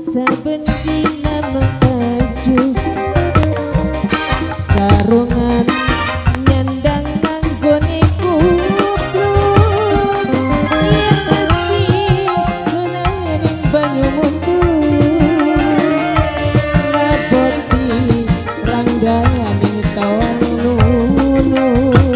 saben dina mengaju sarungan nyandang nanggone kuplu yen masih senaning banyu mundu ngaboti rangganing tawang nunu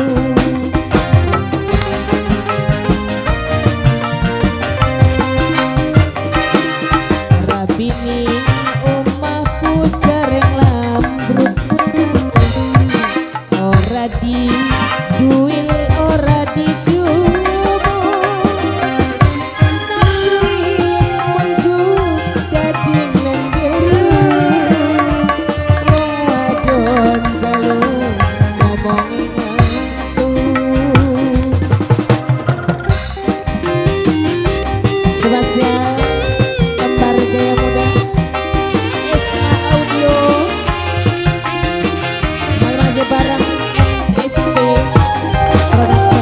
Rabini omahku jareng lambruk ora di duil ora di jumu nafsuis munjuk jadi lenggeru wadon jalur ngomongin aku spesial Kembar Jaya Muda SA Audio masih bareng NSP Production.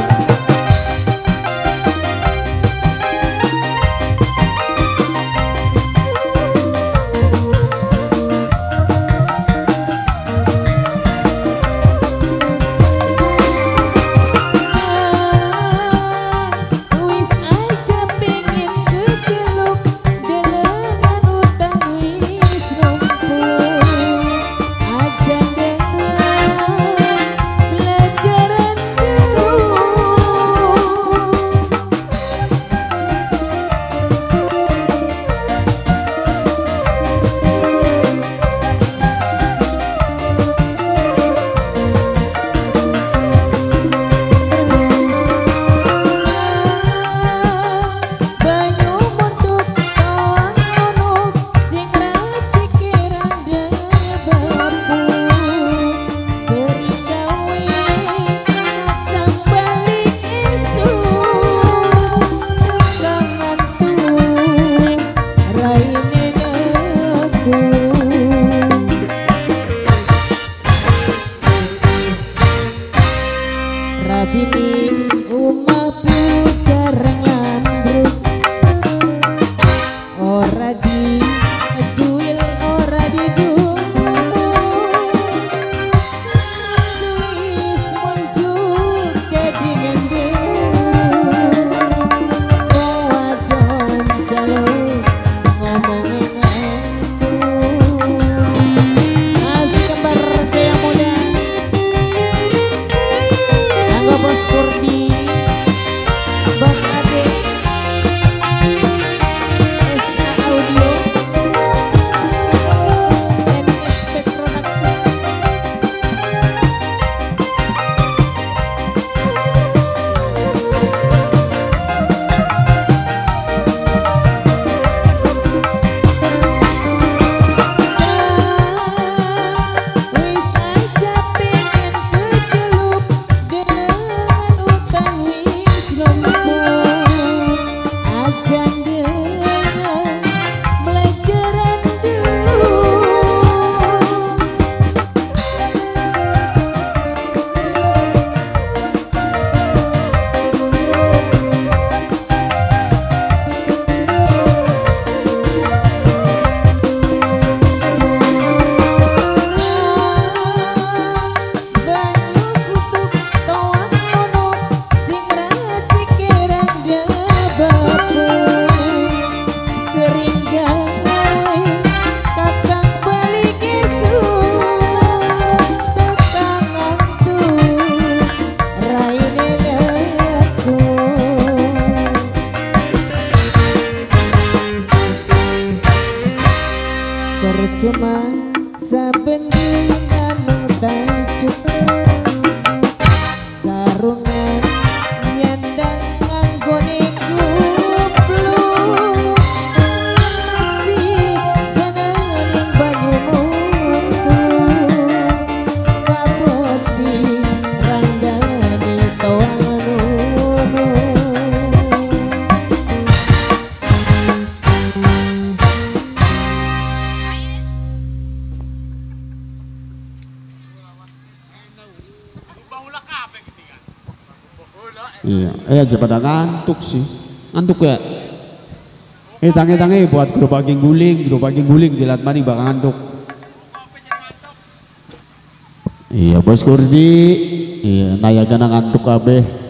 Wis aja pengen keceluk delengan utang wis rumput aja dengan pelajaran dulu banyu muntuk kawan munuk sing racik randa babu sering gawe akan balik isu kangantu raine aku Rabini umahku jarang lambruk ora di duil ora di dumu suis munjuk kedingan dulu wadon jalur ngomongin aku masih kembar Jaya Muda Anggo Bos Kurdi Bos Ade SA Audio NSP Production. Wis aja pengen keceluk delengan utang wis rumput aja dengan pelajaran dulu banyu kutuk kawan munuk sing racik randa babu sering gawe kakang balik isu tekangantu raine aku percuma saben dina mengtajuk sarungan nyandang anggone kuplu masih senaning banyu muntu kaboti ranggane tawang nunu Iya, aja pada ngantuk sih. Ngantuk ya? Tangi buat grup pagi guling dilat maning bakal ngantuk. Iya bos Kurdi, iya nayakan ngantuk kabeh.